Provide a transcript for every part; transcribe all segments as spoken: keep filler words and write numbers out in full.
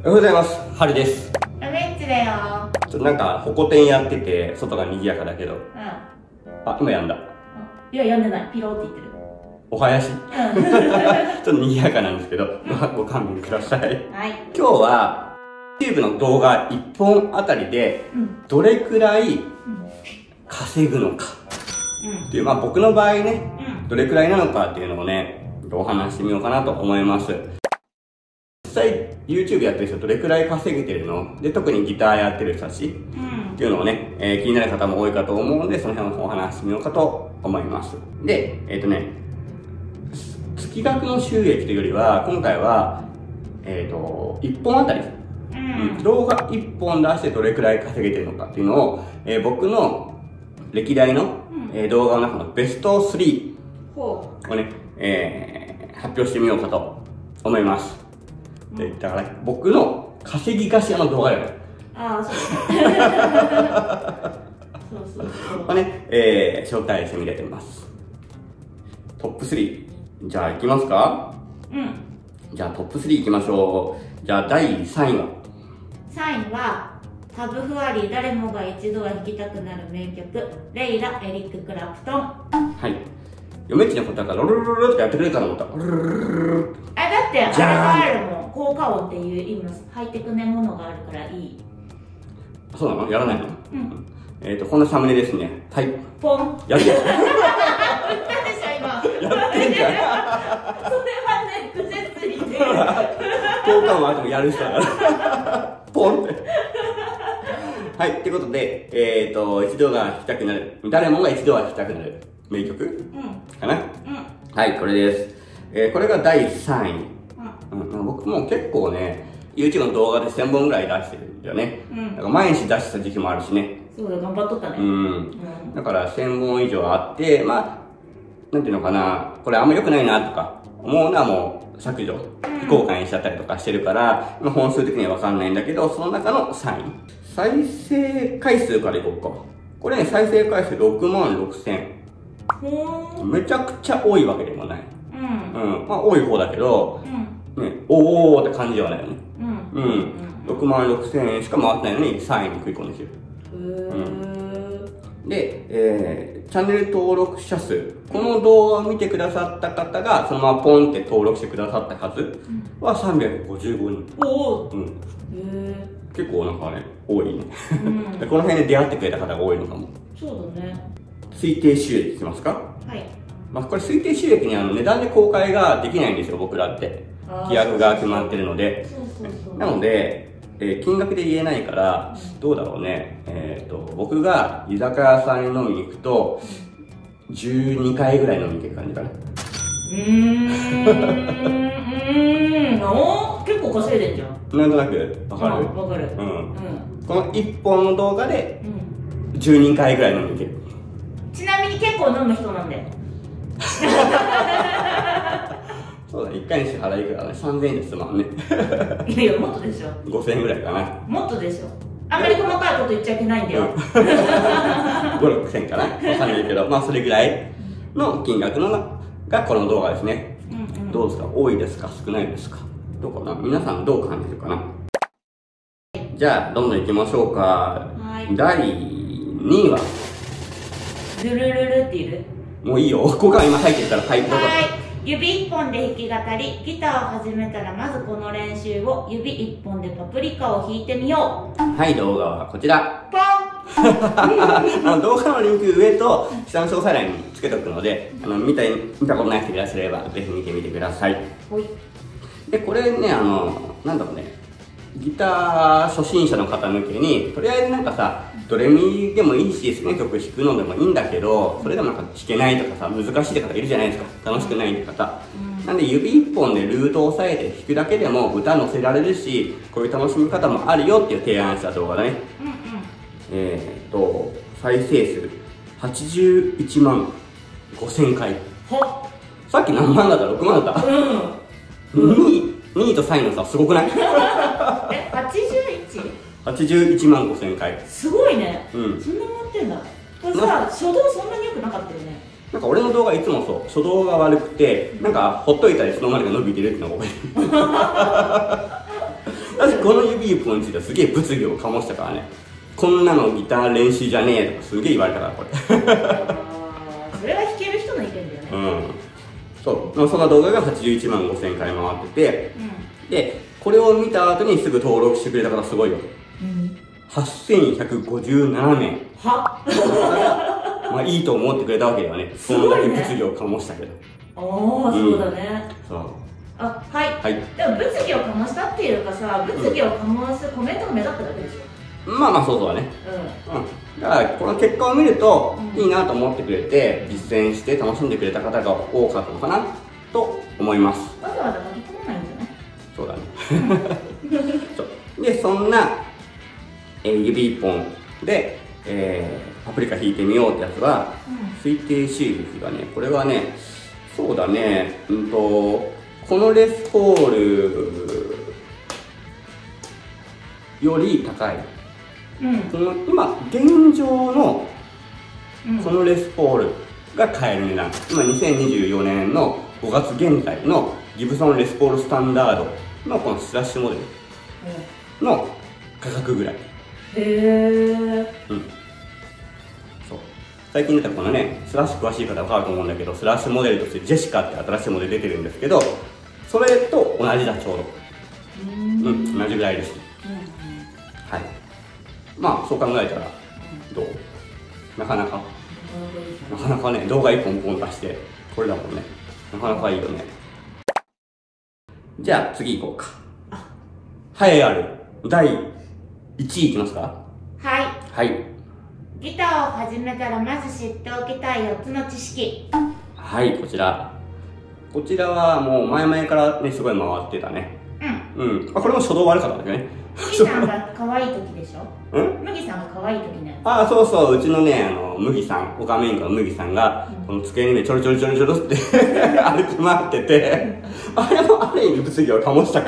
おはようございます。はるです。 ラベンチだよ。 ちょっとなんか、ホコ天やってて、外が賑やかだけど。うん。あ、今やんだ。 いや、やんでない。ピローって言ってる。 お囃子。うん。ちょっと賑やかなんですけど、ご勘弁ください。はい。今日は、YouTube の動画いっぽんあたりで、どれくらい稼ぐのか。うん。っていう、まあ僕の場合ね、うん、どれくらいなのかっていうのをね、お話してみようかなと思います。実際 YouTube やってる人どれくらい稼げてるので、特にギターやってる人たちっていうのをね、えー、気になる方も多いかと思うので、その辺をお話してみようかと思います。で、えっ、ー、とね、月額の収益というよりは、今回は、えっ、ー、と、いっぽんあたり、うん、動画いっぽん出してどれくらい稼げてるのかっていうのを、えー、僕の歴代の、うんえー、動画の中のベストスリーをね、えー、発表してみようかと思います。でだから僕の稼ぎ頭の動画だよ。ああ、そうそうそうそう。ね、えー、紹介してみたいと思います。トップスリー。じゃあ行きますか？うん。じゃあトップスリー行きましょう。じゃあだいさんいはさんいは、タブフワリー誰もが一度は弾きたくなる名曲、レイラ・エリック・クラプトン。 はい。嫁っちのことだからロロロロロってやってくれるかと思った。ロロロロロあ、だってあれがあるもん。効果音っていう意味のハイテクなものがあるからいい。 そうなの？やらないの？うん。えっと、こんなサムネですね。はい。ポン。やってんじゃん。 言ったでしょ、今。やってんじゃん。それはね、癖ついてる。 効果音あってもやる人だから。ポンって。はい。ってことで、えっと、一度が弾きたくなる。誰もが一度は弾きたくなる名曲、うん、かな、うん、はい、これです。えー、これがだいさんい。うんうん、僕も結構ね、YouTube の動画でせんぼんぐらい出してるんだよね。うん、だから毎日出してた時期もあるしね。 そうだ、頑張っとったね。 うん。うん、だからせんぼん以上あって、まあ、なんていうのかな、これあんま良くないなとか思うのはもう削除、非公開にしちゃったりとかしてるから、まあ、本数的にはわかんないんだけど、その中のさんい。再生回数からいこうか。これね、再生回数ろくまんろくせん。めちゃくちゃ多いわけでもない。うん。うん。まあ多い方だけど、うん、ね、おーって感じではないよね。うん。うん。ろくまんろくせんえんしか回ってないのにさんいに食い込んできてる。うん。で、えー、チャンネル登録者数。この動画を見てくださった方が、そのままポンって登録してくださった数はさんびゃくごじゅうごにん。おー。うん。へー。結構なんかね、多いね。うん、この辺で出会ってくれた方が多いのかも。 そうだね。推定収益いきますか？はい。まあこれ推定収益にあの値段で公開ができないんですよ、僕らって。規約が決まってるので。なので、えー、金額で言えないから、どうだろうね。えっと、僕が居酒屋さんに飲みに行くと、じゅうにかいぐらい飲みに行ける感じかな。うーん。うーん。お結構稼いでんじゃん。 なんとなく、わかる？ わかる。うん。 このいっぽんの動画で、じゅうにかいぐらい飲みに行ける。 ちなみに結構飲む人なんで。 そうだ、いっかいに支払いくらいね、さんぜんえんですもんね。 いやいや、もっとでしょ。 ごせんえんぐらいかな。 もっとでしょ。あんまり細かいこと言っちゃいけないんだよ。 ご、ろくせんかな。わかんないけど、まあそれぐらいの金額のがこの動画ですね。うんうん、どうですか？多いですか？少ないですか？どうかな？皆さんどう感じるかな？じゃあ、どんどん行きましょうか。はい。だいにいはルルルルっている？ もういいよ。ここが今入ってるから、はい、どうぞ。はい。 指いっぽんで弾き語り、ギターを始めたらまずこの練習を指いっぽんでパプリカを弾いてみよう。 はい、動画はこちら。 ポンあの動画のリンク上と下の詳細欄につけておくので、あの見た見たことない人いらっしゃればぜひ見てみてください。はい。で、これね、あの、なんだろうね、ギター初心者の方向けに、とりあえずなんかさ、ドレミでもいいし、好きな曲弾くのでもいいんだけど、それでもなんか弾けないとかさ、難しいって方いるじゃないですか。楽しくないって方。うん、なんで指一本でルートを押さえて弾くだけでも歌乗せられるし、こういう楽しみ方もあるよっていう提案した動画だね。うんうん、えーっと、再生数はちじゅういちまんごせんかい。さっき何万だった？ろくまんだった？うん。にい、にいとさんいのさ、すごくない？え、 はちじゅういち？ はちじゅういちまんごせんかい。 すごいね。うん。そんな持ってんだ。これさ、初動そんなに良くなかったよね。 なんか俺の動画いつもそう、初動が悪くて、なんかほっといたりそのまでが伸びてるっていうのが多い。私この指一本についてはすげえ物議を醸したからね。こんなのギター練習じゃねえとかすげえ言われたからこれ。 それは弾ける人の意見だよね。 うん。そう、その動画がはちじゅういちまんごせんかい回ってて、うん、でこれを見た後にすぐ登録してくれた方すごいよ。うん、はっせんひゃくごじゅうななめい。はまあいいと思ってくれたわけだよね。そんだけ物議を醸したけど。 ああ、そうだね。 そう。 あ、はい。はい。でも物議を醸したっていうかさ、物議を醸すコメントが目立っただけでしょ。 まあまあそうそうだね。うん。うん。だからこの結果を見ると、いいなと思ってくれて、実践して楽しんでくれた方が多かったのかなと思います。 わざわざ書き込まないんじゃない？ そうだね。そうで、そんな、えー、指一本で、えー、パプリカ弾いてみようってやつは、うん、推定修理費がね、これはね、そうだね、うんと、このレスポールより高い。うん、この今、現状のこのレスポールが買える値段、今にせんにじゅうよねんのごがつ現在のギブソンレスポールスタンダードのこのスラッシュモデルの価格ぐらい。へえ。うん。そう。最近出たこのね、スラッシュ詳しい方は分かると思うんだけど、スラッシュモデルとしてジェシカって新しいモデル出てるんですけど、それと同じだ、ちょうど。うん、同じぐらいです。はい。まあ、そう考えたら、どう？なかなか、なかなかね、動画いっぽんポン出して、これだもんね。なかなかいいよね。じゃあ、次行こうか。栄えあるだいいちいいきますか？ はい。 はい。 ギターを始めたらまず知っておきたいよっつの知識。 はい、こちら。こちらはもう前々からね、すごい回ってたね。うん。うん。まあ、これも初動悪かったんだけどね。 麦さんが可愛い時でしょ？ん？麦さんが可愛い時ね。 ああ、そうそう、うちのね、あの、麦さん、オカメインコの麦さんが、うん、この机にね、ちょろちょろちょろちょろって歩き回ってて、あれもある意味物議を醸したから、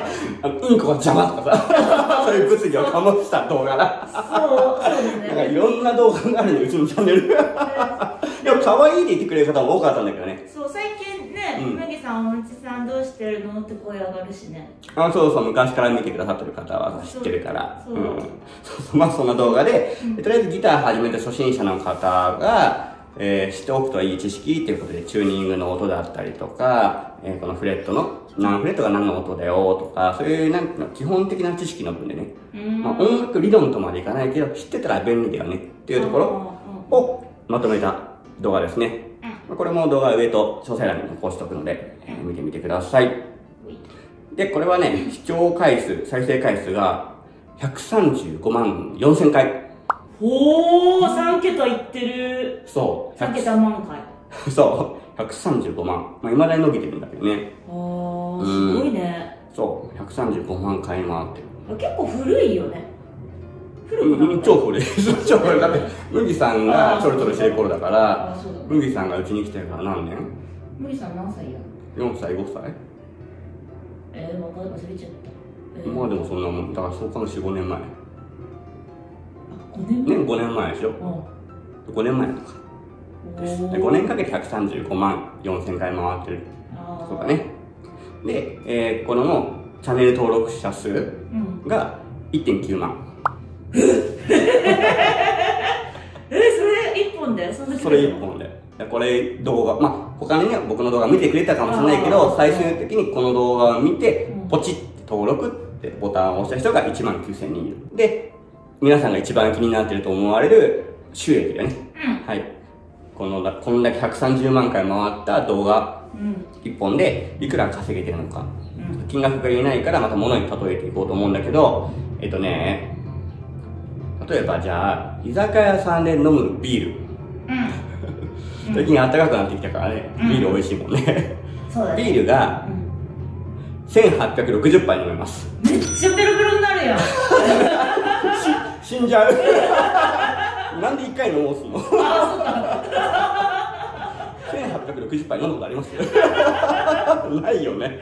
あのインコが邪魔とかさ、そういう物議を醸した動画だ。 そう、そうですね。 なんかいろんな動画があるね、うちのチャンネル。でも可愛いって言ってくれる方も多かったんだけどね。 そう、最近ね、麦さん、おうちさんどうしてるのって声上がるしね。 あ、そうそう、昔から見てくださってる方は知ってるから。そう。そうそう、まあそんな動画で、とりあえずギター始めた初心者の方が、えー、知っておくといい知識っていうことで、チューニングの音だったりとか、えー、このフレットの、何フレットが何の音だよとか、そういうなんていうの、基本的な知識の分でね、まあ音楽理論とまでいかないけど、知ってたら便利だよねっていうところをまとめた動画ですね。これも動画上と詳細欄に残しておくので、えー、見てみてください。で、これはね、視聴回数、再生回数がひゃくさんじゅうごまんよんせんかい。 おー、さんけたいってる。 そう。 さんけた万回。 そう。ひゃくさんじゅうごまん。まあ、未だに伸びてるんだけどね。 あー、すごいね。 そう。ひゃくさんじゅうごまんかい回ってる。 結構古いよね。 古い。うん、超古い。超古い。だって、麦さんがちょろちょろしてる頃だから、麦さんがうちに来てるから何年？ 麦さん何歳や？ よんさい、ごさい？ えー、若い忘れちゃった。えー、 まあでもそんなもん。だからそうかのよん、ごねんまえ。 ごねんまえ？ ね、ごねんまえでしょ。うん、ごねんまえとかでごねんかけてひゃくさんじゅうごまんよんせんかい回ってる。そうだね。で、えー、このもチャンネル登録者数が いってんきゅうまん。 えー、それいっぽんで？ それいっぽんで。これ動画、まあ他にね、僕の動画見てくれたかもしれないけど、最終的にこの動画を見て、ポチッて登録ってボタンを押した人がいちまんきゅうせんにんいる。で、皆さんが一番気になっていると思われる収益だね。うん、はい。この、こんだけひゃくさんじゅうまんかい回った動画いっぽんでいくら稼げてるのか。うん、金額が言えないからまた物に例えていこうと思うんだけど、えっとね、例えばじゃあ、居酒屋さんで飲むビール。うん、最近暖かくなってきたからね、ビール美味しいもんね。そうだね。ビールがせんはっぴゃくろくじゅっぱい飲めます。 めっちゃベロベロになるやん。 死んじゃう。なんで一回飲もうすんの？せんはっぴゃくろくじゅっぱい飲んだことありますないよね。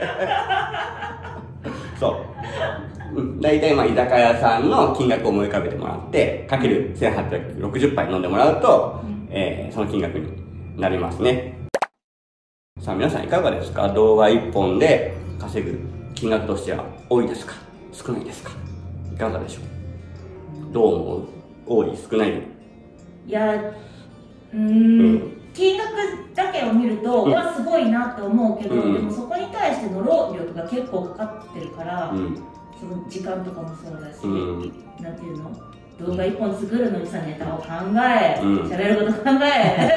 そう。うん、大体まあ居酒屋さんの金額を思い浮かべてもらって、かけるせんはっぴゃくろくじゅっぱい飲んでもらうと、うん、えー、その金額になりますね。さあ皆さんいかがですか？動画いっぽんで稼ぐ金額としては多いですか？ 少ないですか？いかがでしょう？どう思う？多い？少ない？ いや、うーん、うん、金額だけを見ると、うん、わ、すごいなって思うけど、うん、でもそこに対しての労力が結構かかってるから、うん、その時間とかもそうだし、うん、なんていうの、動画いっぽん作るのにさ、ネタを考え、喋、うん、ること考え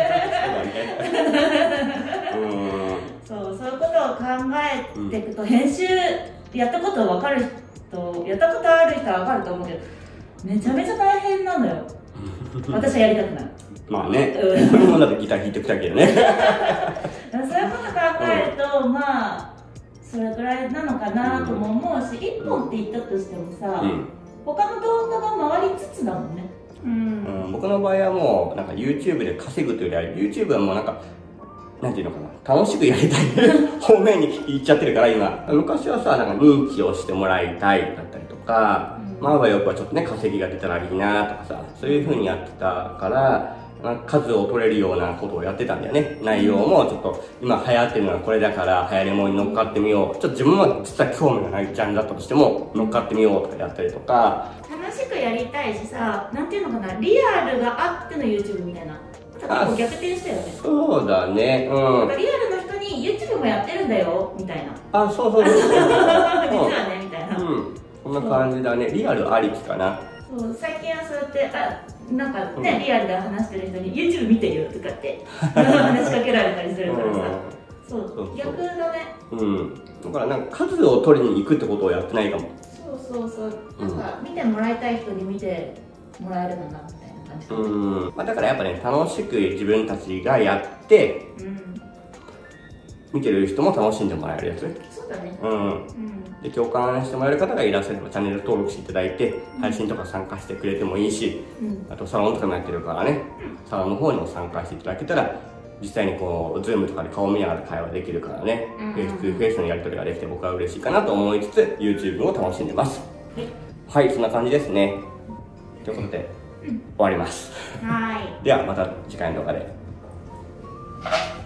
そう、そういうことを考えていくと、編集やったこと分かる人、やったことある人は分かると思うけど、めちゃめちゃ大変なのよ。私はやりたくない。 まあね、これもだってギター弾いてきたけどね。 そういうこと考えると、うん、まあそれくらいなのかなとも思うし、いっぽんって言ったとしてもさ、うん、他の動画が回りつつだもんね。うん、 うん、僕の場合はもうなんか YouTube で稼ぐというよりは YouTube はもうなんかなんていうのかな、楽しくやりたい方面に行っちゃってるから今。昔はさ、なんか認知をしてもらいたいだったりとか、うん、まあよくはちょっとね稼ぎが出たらいいなとかさ、そういう風にやってたから、数を取れるようなことをやってたんだよね。内容もちょっと今流行ってるのはこれだから流行りものに乗っかってみよう。ちょっと自分は実は興味がないジャンルだったとしても乗っかってみようとかやったりとか。 楽しくやりたいしさ、なんていうのかな、リアルがあっての YouTube みたいな。結構逆転したよね。 そうだね。うん。 リアルの人に YouTube もやってるんだよみたいな。 あ、そうそうそうそう。実はねみたいな。 うん。こんな感じだね。リアルありきかな。 そう、最近はそうやって、あ、なんかね、うん、リアルで話してる人に YouTube 見てよとかって話しかけられたりするからさ。うん、そう、そうそう逆だね。 うん。だからなんか数を取りに行くってことをやってないかも。 そうそうそう。なんか見てもらいたい人に見てもらえるのな。 うん、まあ、だからやっぱね、楽しく自分たちがやって、うん、見てる人も楽しんでもらえるやつ。 そうだね。 うん。うん、で、共感してもらえる方がいらっしゃればチャンネル登録していただいて、うん、配信とか参加してくれてもいいし、うん、あとサロンとかもやってるからね、うん、サロンの方にも参加していただけたら、実際にこう、ズームとかで顔見ながら会話できるからね、フェイス2フェイスのやり取りができて僕は嬉しいかなと思いつつ、YouTube を楽しんでます。はい、はい、そんな感じですね。ということで、うん、終わります。 はい。 ではまた次回の動画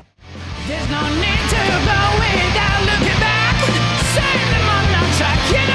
で。There's no need to go without looking back. Send them on, not try